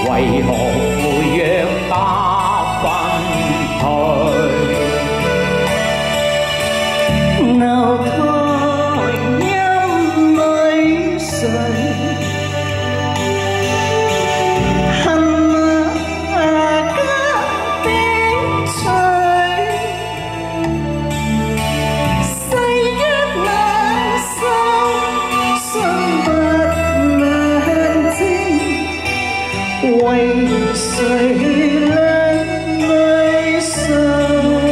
為何悔約不分退？ 樓台陰裏睡，恨馬家的翠，誓約難守，心不能靜，為誰兩淚垂？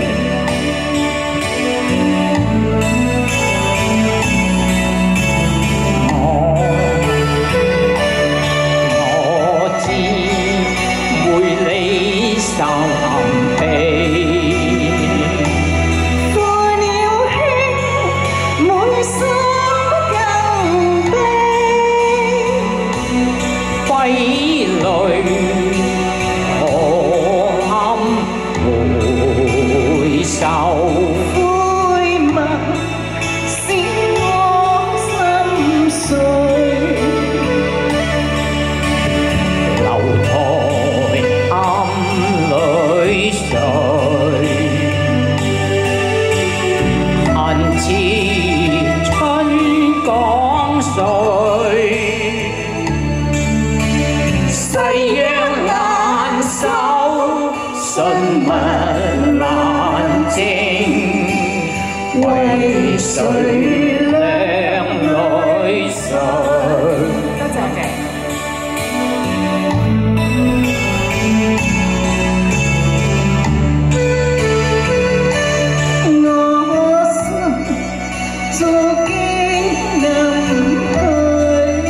受暗悲，負了輕，每心更悲，揮淚可堪回首，灰墨使我心碎。恨似春江水，誓約難守，信物難靜，為誰兩淚垂？多謝。早經臨去，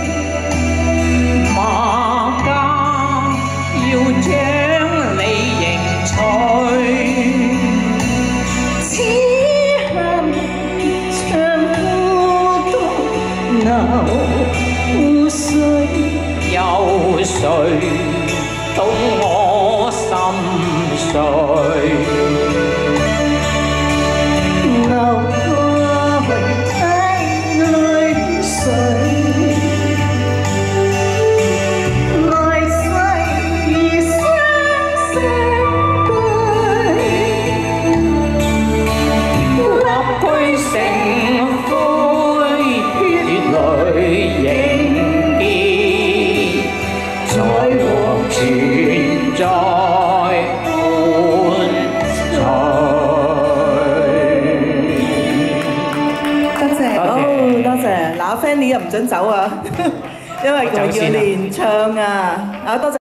馬家要將你迎娶，此恨長孤獨流水，有誰懂我心碎？ 嗱，Fanny 又唔准走啊，因為佢要連唱啊！啊，多謝。